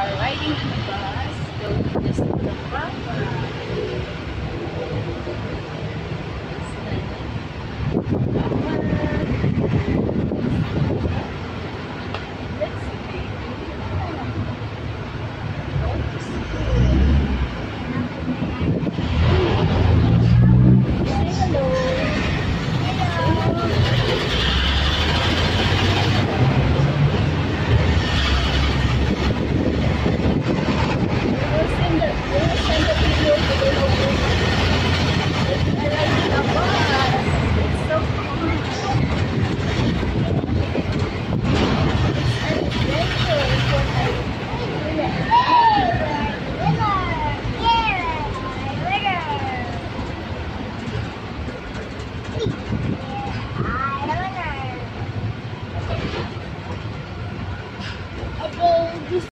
are riding on the bus going to the school of Papa. Let's see. Going to school. Say hello. We will send the video to the local. I like the bus. It's so fun. It's an adventure for I